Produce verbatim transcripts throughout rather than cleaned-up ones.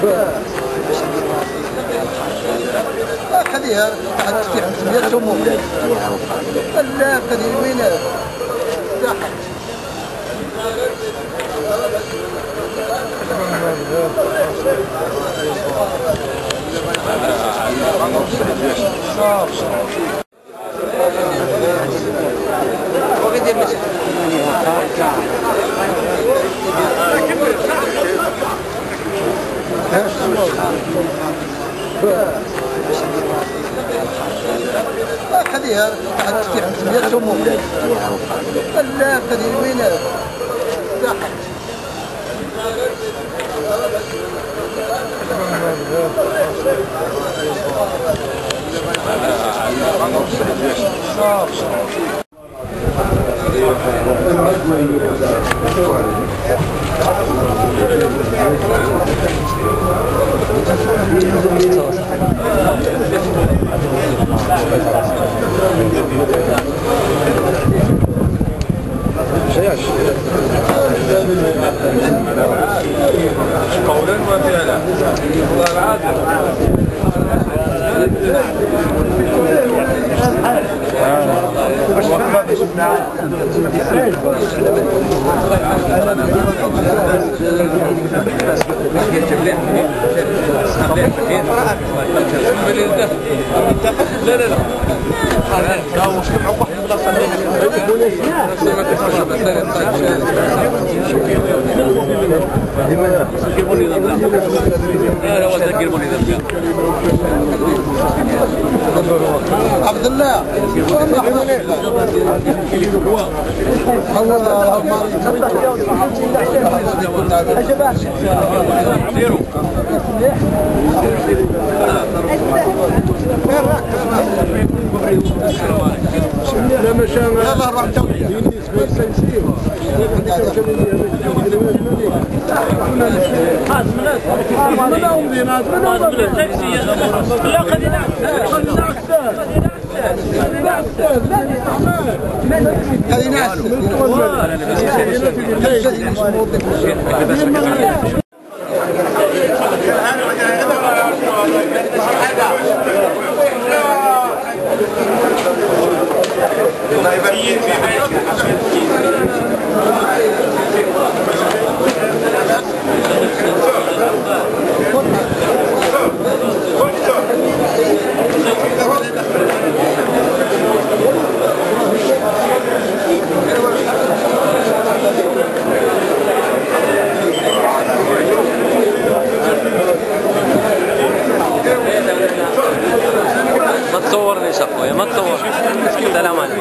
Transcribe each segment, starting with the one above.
خليها حتى في خمسمية سمو لا خلي وين خليها حتى في خمسمية سمو لا خلي وين قولا ما فيها لا والله العادة لا لا لا عبد الله لا مشان لا راح بالنسبه للتنسيق هذه ناس ما تصورنيش اخويا ما تصور. السلام عليكم.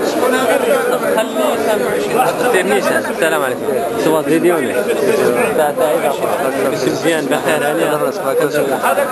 خلي ترنيش. السلام عليكم. صوت فيديوني تاع تاع مزيان بخير عليا. هذا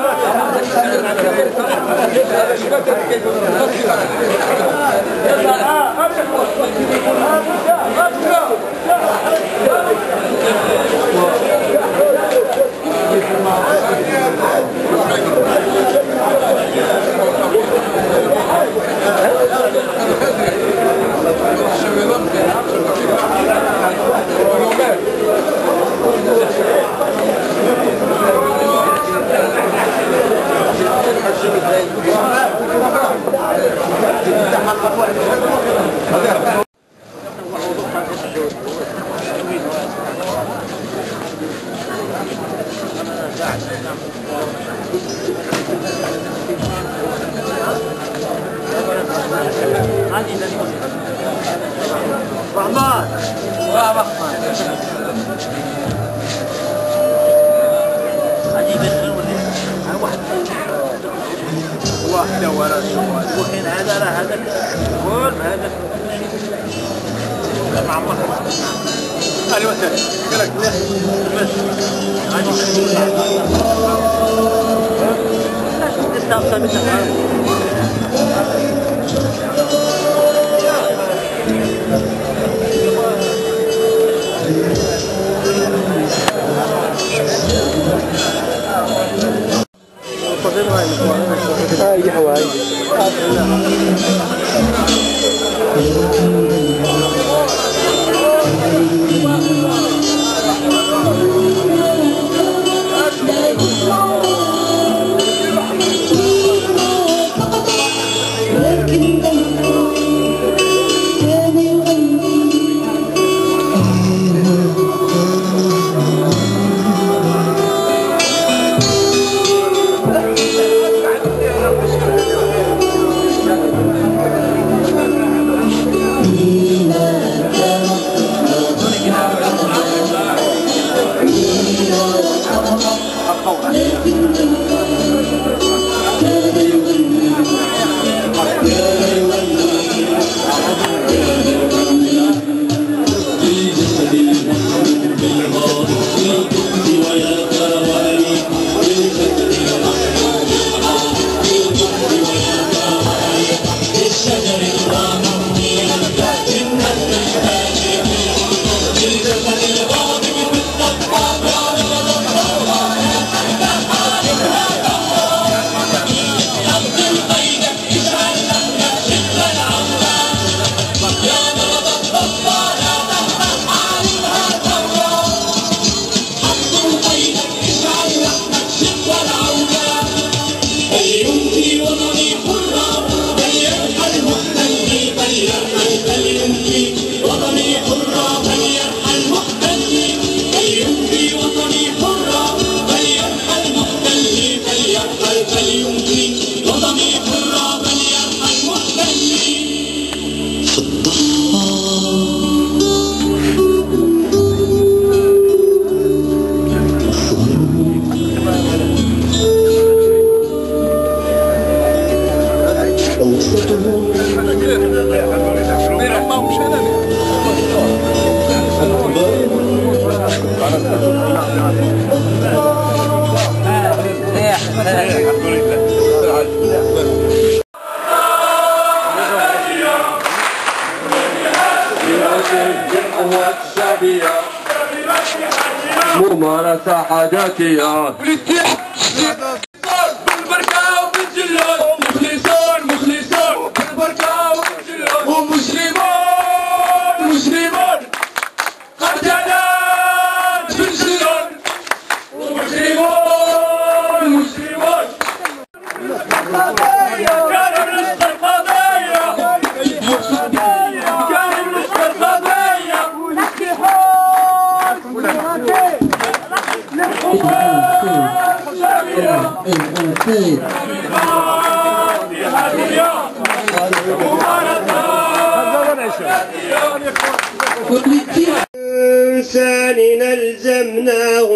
واحدة ورا الشوال وحين هذا راه هذاك كل ما هذاك مع الله ايوا قال لك هاي حوايج لا ممارسة حاجاتية بالبركة وبالجلال مخلصون مخلصون بالبركة وبالجلال ومسلمون مسلمون قتلات بالسجون ومسلمون مسلمون كانوا نسخ القضية كانوا نسخ القضية إنسان ألزمناه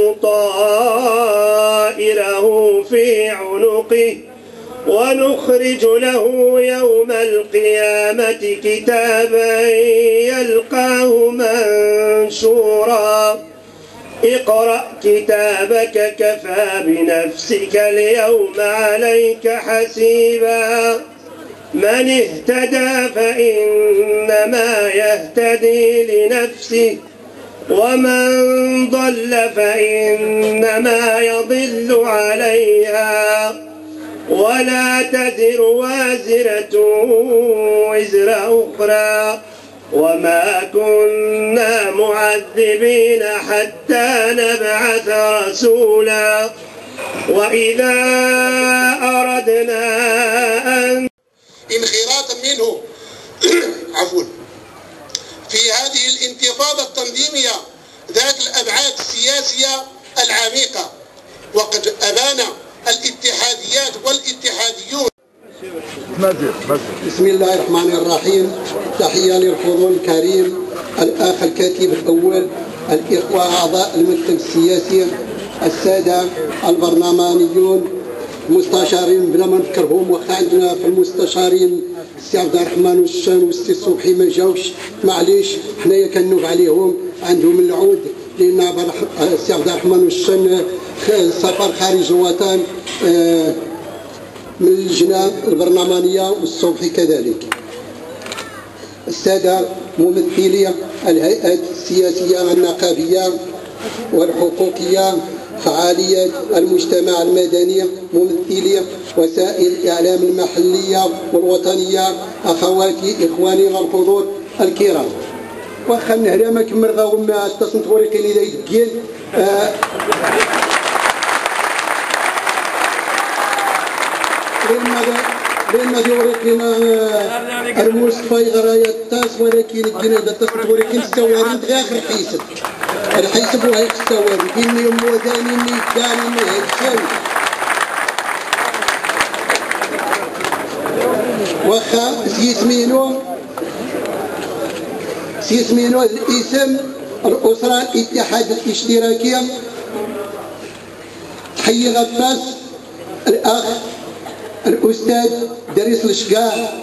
طائره في عنقه ونخرج له يوم القيامة كتابا يلقاه منشورا اقرأ كتابك كفى بنفسك اليوم عليك حسيبا من اهتدى فإنما يهتدي لنفسه ومن ضل فإنما يضل عليها ولا تزر وازرة وزر أخرى وما كنا معذبين حتى نبعث رسولا وإذا أردنا أن انخراطا منه عفوا في هذه الانتفاضة التنظيمية ذات الأبعاد السياسية العميقة وقد أبان الاتحاديات والاتحاديون. بسم الله الرحمن الرحيم. تحية للحضور الكريم، الأخ الكاتب الأول، الإخوة أعضاء المكتب السياسي، السادة البرلمانيون، مستشارين بلا ما نذكرهم واخا عندنا في المستشارين السي عبد الرحمن والشان والسي صبحي ما جاوش معليش حنايا كنوب عليهم عندهم العود لان السي عبد الرحمن والشان سفر خارج الوطن من اللجنه البرلمانيه والصبحي كذلك. الساده ممثلي الهيئات السياسيه النقابيه والحقوقيه، فعاليات المجتمع المدني، ممثلي وسائل الإعلام المحلية والوطنية، أخواتي إخواني الحضور الكرام. واخا نهلا ما كمرغاو ما اتصلت ولكن إذا يدين لأن ما ولكن المصطفى غراية التاس ولكن الدين إذا اتصلت ولكن السواري دغاخر حيسب الحيسب وهيك السواري إني يوم وداني إني داني إني هيك شاوي واخا سيسمينو سيسمينو الاسم الأسرة الاتحاد الاشتراكية تحية غطاس الأخ الأستاذ دريس الشقاع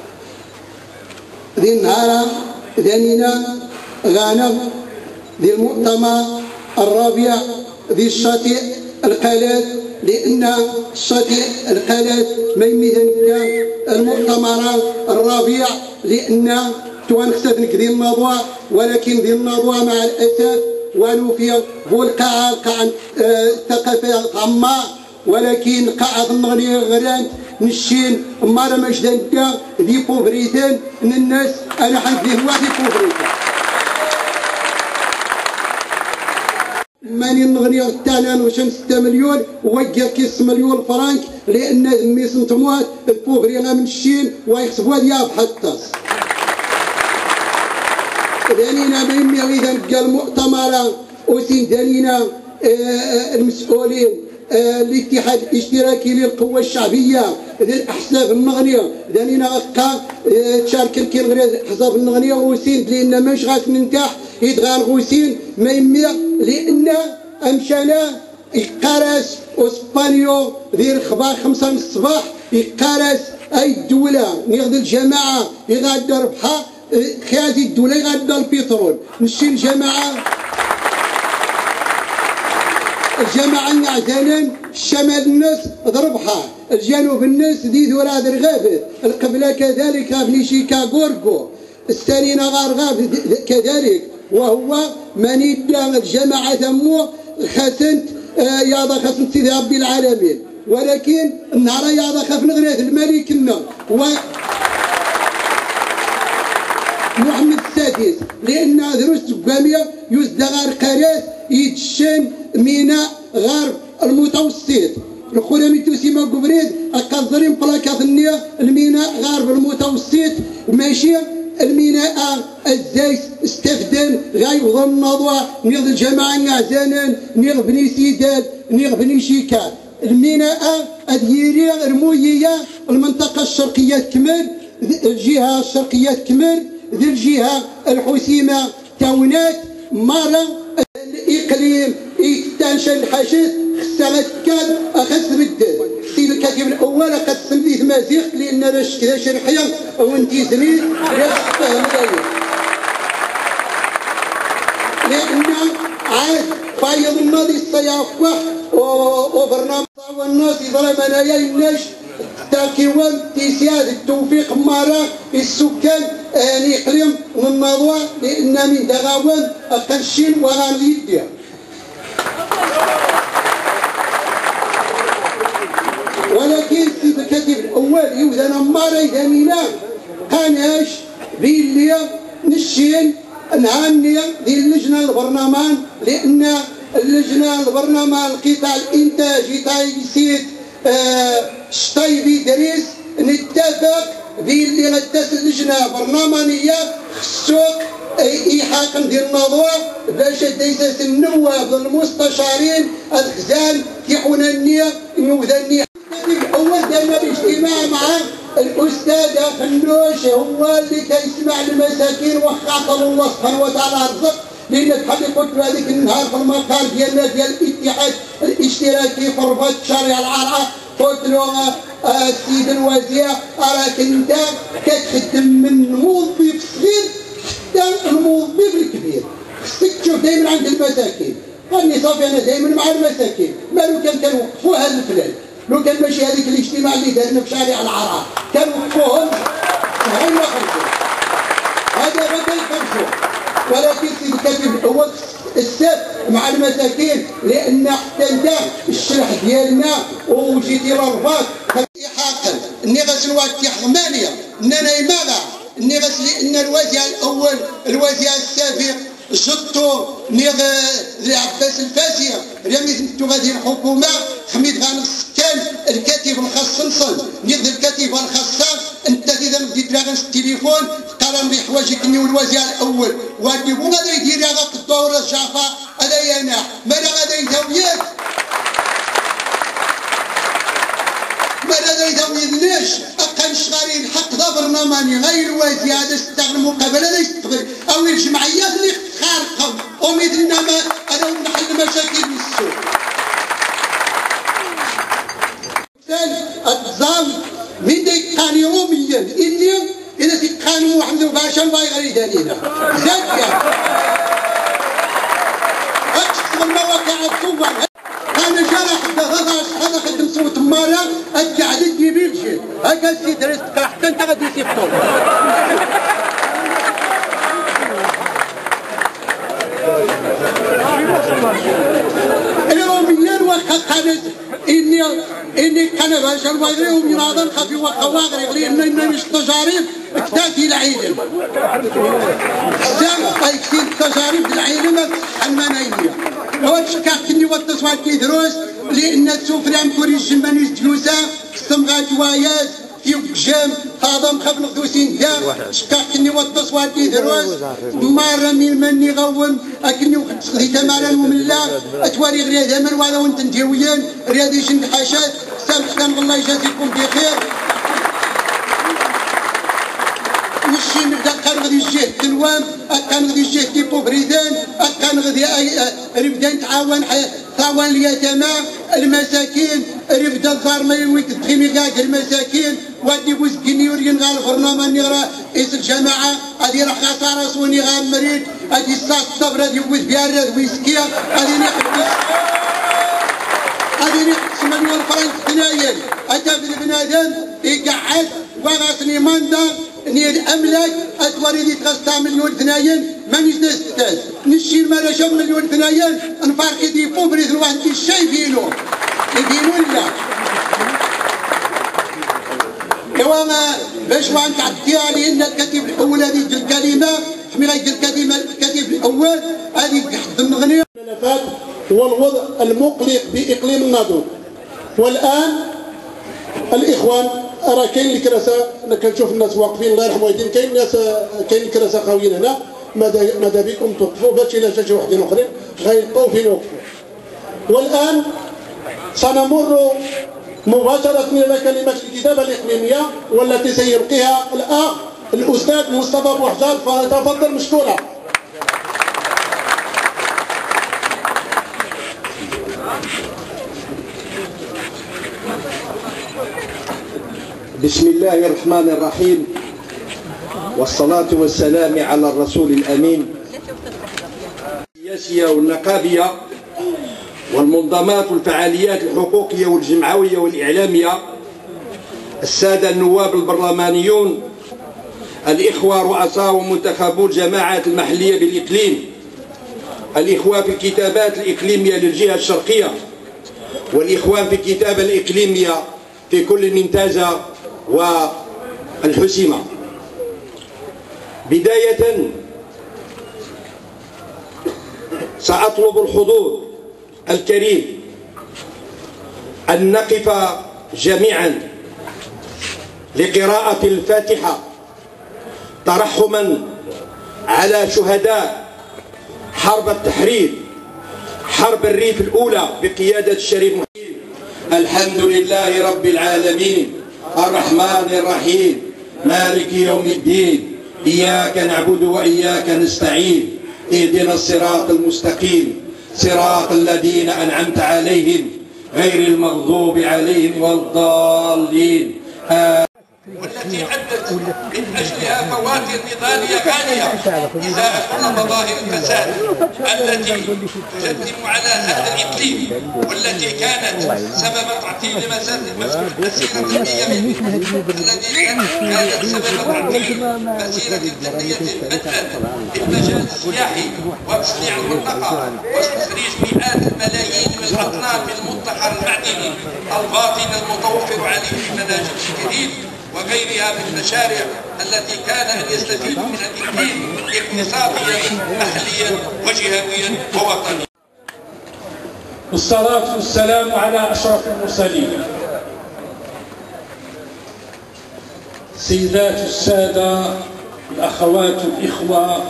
ذي النهار ذانينا غانم ذي المؤتمر الرابع ذي الشاطئ القلات، لأن الشاطئ القلات ما يميزن المؤتمر الرابع لأن توانخسف نكذي النضوى، ولكن ذي النضوى مع الأسف ونوفي هو القاعة القاعة الثقافة عما، ولكن قاعة النغنية غران نشين مارا مجدنكا ذي بوفريتان من الناس أنا حنفيه واحد بوفريتان ماني النغنية تاعنا نوشن ستة مليون ووجه كيس مليون فرانك، لأن ميس نتموات البوفرينا من الشين ويحسبوها ديال حطاس دانينا بيمي إذا قال المؤتمر وسين دانينا المسؤولين الاتحاد الاشتراكي للقوى الشعبيه ذي الاحزاب النغنيه دانينا غا تشارك الكل احزاب النغنيه وسين لان ماش غاك ننتاح يتغار غوسين ما يمي لان امشانا يقارس اسبانيو ذي الخبار خمسة من الصباح يقارس اي الدوله نيغد الجماعه يغادر ربحها هذه الدوله يغادر البترول نشي الجماعه الجماعة نعزانا شمال الناس ضربها الجنوب الناس ذي ذورا درغابة القبلة كذلك بني شيكا غورغو السارينا غارغاب كذلك وهو من يدعى الجماعة ثمو خسنت آه يا خسنت سيدي ربي العالمين، ولكن النهار يا خاف نغريت الملك لنا و محمد السادس لأن دروس القامية يزدغر قريت يتشن ميناء غرب المتوسط الخونا ميتوسيما قبريد أقدرين بلاكات النية الميناء غرب المتوسط ماشي الميناء الزايس استفدان غاي وضم النضوى نيغ الجماعة نعزانا نيغ بني سيدال نيغ بني شيكال الميناء الديرية الموية المنطقة الشرقية كمل الجهة الشرقية كمل ذي الجهة الحسيمة تاونات مرة الإقليم يتنشى الحشيش خسرت كان أخذ بدل سيد الكاتب الأول قسم ليه مازيغ لأن باش كذا شرحيا وانتي زميل فهم لأن عاد فايض الماضي الصيافة وبرنامج والناس يضرب أنا ينش تاكيوان تيسياد التوفيق مرة السكان الإقليم من الموضوع لأن من دغاوان التنشين وغاليديا ولكن في الكاتب الأول يوزن مرة إذا منا قناش باللي نشين نهانية ذي اللجنة البرلمان لأن اللجنة البرلمان قطاع الإنتاج تايسيد آه شطيبي دريس نتفق باللي غدات اللجنة برلمانية السوق إيحاقا ديال الموضوع باش دايسات النواب المستشارين الخزان كيحونا النية نوذنية الأول دارنا باجتماع مع الأستاذ فنوش هو اللي كيسمع المساكين وخاطر الله سبحانه وتعالى الرزق لأن بحال اللي قلت هذيك النهار في المقال ديالنا ديال الاتحاد الاشتراكي في رباط شارع العرعة قلت له السيد الوزير راك انت كتخدم من موظف صغير حتى الموظف الكبير، خصك تشوف دائما عند المساكين، قال لي صافي انا دائما مع المساكين، ما لو كان كنوقفوا هذا الفلان، لو كان ماشي هذيك الاجتماع اللي دارنا في شارع العرعة كنوقفوهم شهرين ما خرجوا، هذا غدا يخرجوا، ولكن سيد الكاتب الأول السب مع المساكين لأن حتى انت الشرح ديالنا وجيتي للرباط إيحاقا اني غسل واتي حمانية اننا يماغا اني غسل لأن الوزير الأول الوزير السابق جدتو نيغ عباس الفاسية رميت انتو غادي الحكومة حميد غان السكان الكاتب الخاص نصل نيغ الكاتب الخاصة انت اذا بديت لها التليفون قال لي حوايجك اني والوزير الاول وادي مو غادي يدير غا الدوره الجعفه هذا يناح مالا غادي يداويات مالا غادي يداويناش اقل شغالين الحق ذا برلماني غير الوزير هذا استغل مقابله هذا يستقبل او الجمعيات اللي خارقه ومثلنا ما هذا نحل مشاكل من السوق الظام من ديك قاني روميا اللي إذا تقانوا محمد باشا ما يغري دلينا زكا أكثر ما وقع الصوان أنا جرح هذا هذا خدم صوت مرة أرجع للدي بيمشي هكا سيد رزق حتى أنت غادي يصيبطوا الروميين وخخنت إني إني كان باشا الواغري ومناضل خفي وخواغري لأن إنه مش تجارب اكتاتي العيلم زام اكتين تجارب العيلم المناية واتش كاكني والتصوات كي دروس لأن تسوف لهم كوري الجمانيس جلوسا استمغا جوايات كيف جام هذا خف نقدوسين دا شكاكني والتصوات كي دروس مرة من مني غون أكني وخدي تمارا ومن الله أتواري غري ذمن وهذا وانت انتويين رياضيشن حاشات سامح كان الله يجازيكم بخير وشي نبدا كان غادي يجيه تلوام كان غادي يجيه كيبو بريدان كان غادي نبدا نتعاون تعاون اليتامى المساكين نبدا الدار ما يويك تخيمي كاع المساكين وادي بوزكيني ورين غا الفرنامه نغرا اس الجماعه غادي راح خساره سوني غا مريض غادي الصاص الصبر غادي يوز بها الراد ويسكيا غادي نقدس غادي نقدس مليون فرنك ثنايا حتى في البنادم يقعد وغاسني ماندا ني الاملاك اتواري دي تغسطا مليون ثنايا مانيش نستاذ نشي المرشا مليون ثنايا نفارقي دي بوبريز الواحد دي الشاي بينو يبينو لا ايوا ما باش ما نتعديها لان الكاتب الاول هذه الكلمه حمي غير الكلمه الكاتب الاول هذه حد المغنيه الملفات هو الوضع المقلق باقليم الناظور. والان الاخوان راه كاين الكراسه انا كنشوف الناس واقفين الله يرحم والدين كاين ناس كاين الكراسه خاويين هنا ماذا بكم توقفوا باش الا جا شي وحدين اخرين غيلقاو فين يوقفوا. والان سنمر مباشره الى كلمه الكتابه الاقليميه والتي سيلقيها الاخ الاستاذ مصطفى بوحجال فليتفضل مشكورا. بسم الله الرحمن الرحيم والصلاة والسلام على الرسول الأمين. السياسية والنقابية والمنظمات والفعاليات الحقوقية والجمعوية والإعلامية، السادة النواب البرلمانيون، الإخوة رؤساء ومنتخبو الجماعات المحلية بالإقليم، الإخوة في الكتابات الإقليمية للجهة الشرقية، والإخوان في الكتابة الإقليمية في كل المنتزه والحسيمة. بداية سأطلب الحضور الكريم أن نقف جميعا لقراءة الفاتحة ترحما على شهداء حرب التحرير، حرب الريف الأولى بقيادة الشريف محمد. الحمد لله رب العالمين الرحمن الرحيم مالك يوم الدين، إياك نعبد وإياك نستعين، اهدنا الصراط المستقيم صراط الذين أنعمت عليهم غير المغضوب عليهم ولا الضالين. والتي أدت من أجلها فواتير نضالية غالية إزاء كل مظاهر الفساد التي تجدم على هذا الإقليم، والتي كانت سبب تعطيل مسيرة النية الذي كانت سبب تعطيل مسيرة تنمية بدلا في المجال السياحي وتصنيع المنطقة واستخراج مئات الملايين من الأطنان من المنتحر المعدني الباطن المتوفر عليه في مناجم الكريم وغيرها من المشاريع التي كان أن يستفيد من الإقليم اقتصاديا محليا وجهويا ووطنيا. والصلاة والسلام على أشرف المرسلين. سيدات السادة الأخوات الإخوة،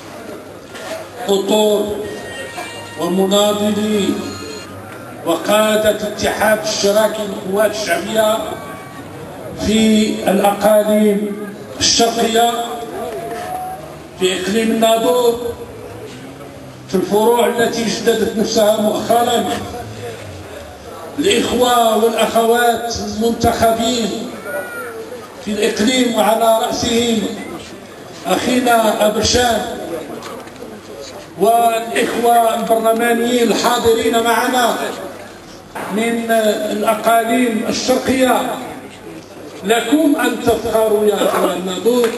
خطور ومناضلي وقادة اتحاد الشراكة للقوات الشعبية في الأقاليم الشرقية في إقليم الناظور، في الفروع التي جددت نفسها مؤخرا الإخوة والأخوات المنتخبين في الإقليم وعلى رأسهم أخينا أبرشان، والإخوة البرلمانيين الحاضرين معنا من الأقاليم الشرقية، لكم أن تفخروا يا أخوان الناظور،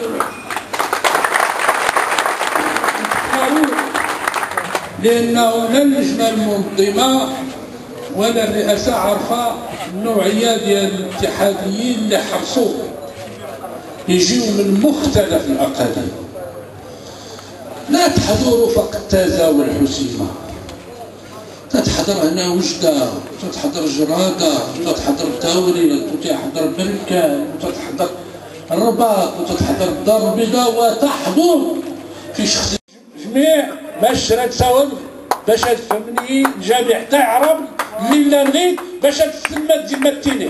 لأنه لا اللجنة المنظمة ولا الرئاسة عارفة النوعية ديال الاتحاديين اللي حرصوا يجيو من مختلف الأقاليم. لا تحضروا فقط تازا والحسيمة، تتحضر هنا وجدة، تتحضر جرادة، تتحضر تاورية، وتتحضر بركان، وتتحضر الرباط، وتتحضر الدار البيضاء، وتحضر في شخص جميع باش تساوم باش تفهمني الجامع تاع عرب اللي لا نغيد باش تسمى تمثلني.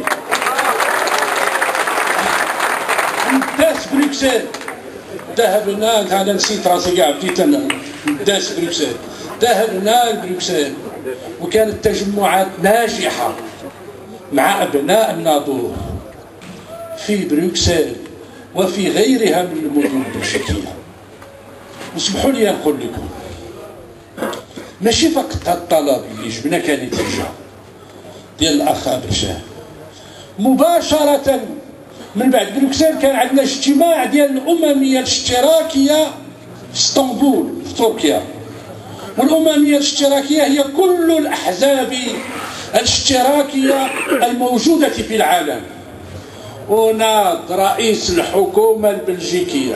داس بروكسل ذهبنا، انا نسيت راسي كاع بديت انا داس بروكسل، ذهبنا لبروكسل وكانت تجمعات ناجحه مع ابناء الناظور في بروكسل وفي غيرها من المدن البلجيكيه. واسمحوا لي نقول لكم ماشي فقط هذا الطلب اللي جبنا كنتيجه ديال الاخ أبرشان، مباشره من بعد بروكسل كان عندنا اجتماع ديال الامميه الاشتراكيه في اسطنبول في تركيا. والامميه الاشتراكيه هي كل الاحزاب الاشتراكيه الموجوده في العالم. وناض رئيس الحكومه البلجيكيه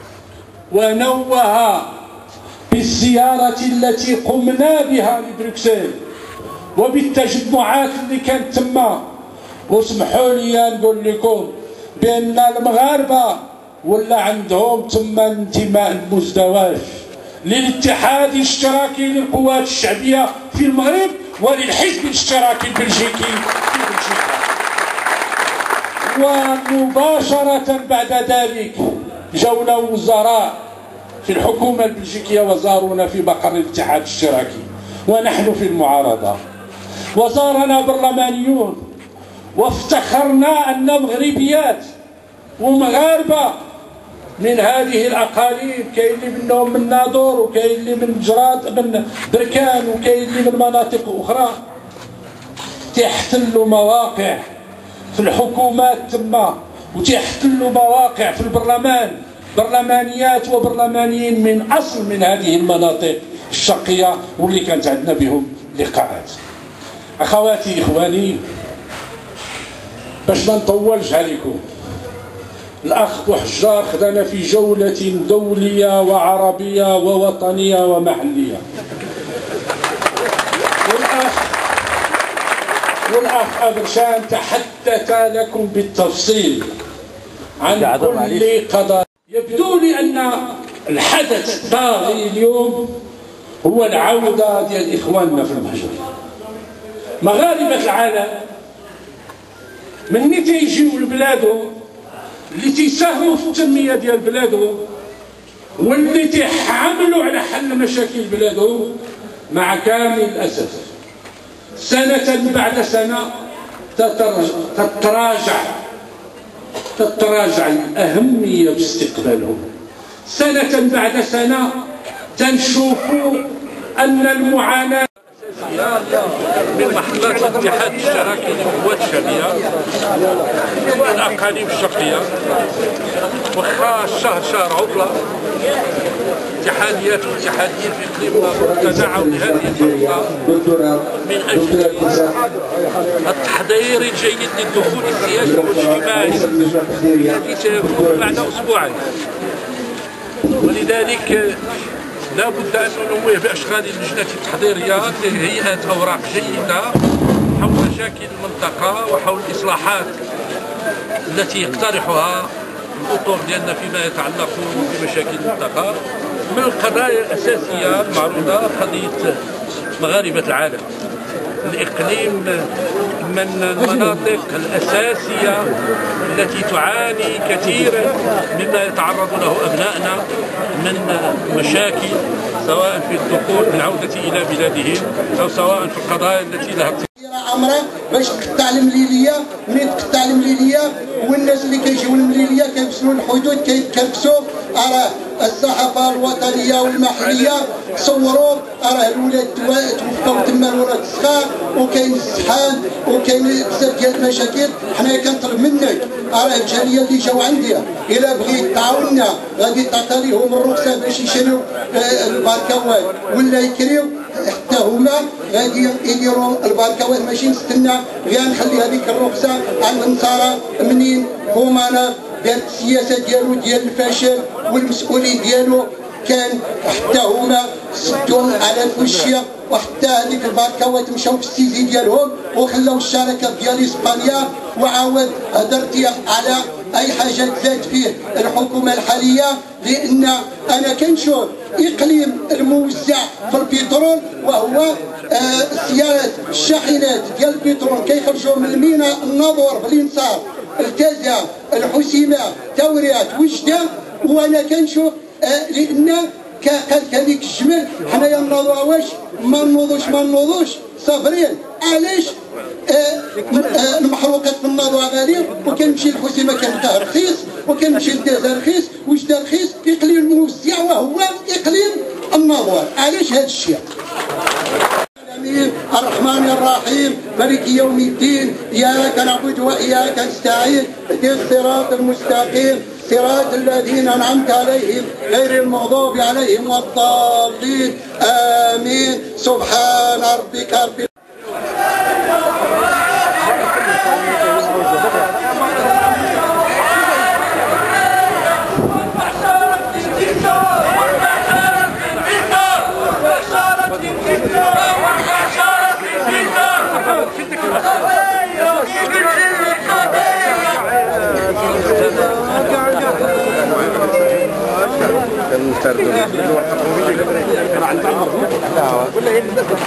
ونوه بالزيارة التي قمنا بها لبروكسل وبالتجمعات اللي كانت تما. واسمحوا لي نقول لكم بأن المغاربة ولا عندهم تما انتماء المزدوج للاتحاد الاشتراكي للقوات الشعبية في المغرب وللحزب الاشتراكي البلجيكي في بلجيكا. ومباشرة بعد ذلك جونا وزراء في الحكومة البلجيكية وزارونا في مقر الاتحاد الاشتراكي ونحن في المعارضة، وزارنا برلمانيون وافتخرنا أن مغربيات ومغاربة من هذه الأقاليم، كاين اللي منهم من ناظور وكاين اللي من جراد من بركان وكاين اللي من مناطق أخرى، تحتلوا مواقع في الحكومات تما وتحتلوا مواقع في البرلمان، برلمانيات وبرلمانيين من أصل من هذه المناطق الشرقية واللي كانت عندنا بهم لقاءات. أخواتي إخواني، باش ما نطولش عليكم، الأخ بوحجار خدانا في جولة دولية وعربية ووطنية ومحلية. والأخ والأخ أبرشان تحدث لكم بالتفصيل عن كل قضايا. يبدو لي أن الحدث الطاغي اليوم هو العودة ديال إخواننا في المهجر. مغاربة العالم من تيجيو لبلادهم اللي تيساهموا في التنمية ديال بلادهم واللي تيحملوا على حل مشاكل بلادهم، مع كامل الأسف سنة بعد سنة تتراجع تتراجع الأهمية باستقبالهم. سنة بعد سنة تنشوف أن المعاناة من محطات الاتحاد الاشتراكي للقوات الشعبية والأقاليم الشرقية. وخا الشهر شهر عطلة، اتحاديات واتحاديين في اقليمنا تداعوا لهذه الفترة من أجل التحضير الجيد للدخول السياسي والاجتماعي الذي سيكون بعد أسبوعين. ولذلك لا بد أن ننوه بأشغال اللجنة التحضيرية لهيئة أوراق جيدة حول مشاكل المنطقة وحول الإصلاحات التي يقترحها الأطر ديالنا فيما يتعلق بمشاكل المنطقة. من القضايا الأساسية المعروضة قضية مغاربة العالم. الإقليم من المناطق الأساسية التي تعاني كثيرا مما يتعرض له أبنائنا من مشاكل، سواء في الدخول بالعودة إلى بلادهم أو سواء في القضايا التي لها عمره باش تقطع المليليه. منين تقطع المليليه والناس اللي كيجيو المليليه كيفسروا الحدود كيكرفسوا. راه الصحافه الوطنيه والمحليه صوروا راه الولاد توفاو تما، الولاد الصغار، وكاين السحان وكاين بزاف ديال المشاكل. حنايا كنطلب منك راه الجاليه اللي جاو عندي الا بغيت تعاوننا غادي تعطي لهم الرخصه باش يشريو البركوات ولا يكريو، حتى هما غادي يديروا البركوات. ماشي نستنى غير نخلي هذيك الرخصه عند النصارى. منين هما دارت السياسه ديالو ديال الفشل والمسؤولين ديالو كان حتى هما سدوا على الوشيه، وحتى هذيك البركوات مشاو في السيزي ديالهم وخلاو الشركه ديال اسبانيا. وعاود هدرتي على اي حاجه تزاد فيه الحكومه الحاليه، لان انا كنشوف اقليم الموزع في البترول وهو آه سيارات الشاحنات ديال البترول كيخرجوا من الميناء الناظور بالانصار التازه الحسيمه توريات وجده. وانا كنشوف آه لان قالت هذيك الجمل حنايا نوضوا واش ما نوضوش ما نوضوش صابرين. علاش آه آه المحروقات في الناظور غاليه وكنمشي الحسيمه كنلقاه رخيص وكنمشي للتازه رخيص وجده رخيص. اقليم الموزع وهو اقليم الناظور. علاش هذا الشيء؟ الرحمن الرحيم مالك يوم الدين اياك نعبد واياك نستعين اهدنا الصراط المستقيم صراط الذين انعمت عليهم غير المغضوب عليهم والضالين امين. سبحان ربك رب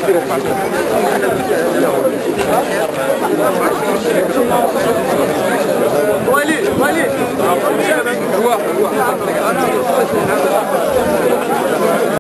كان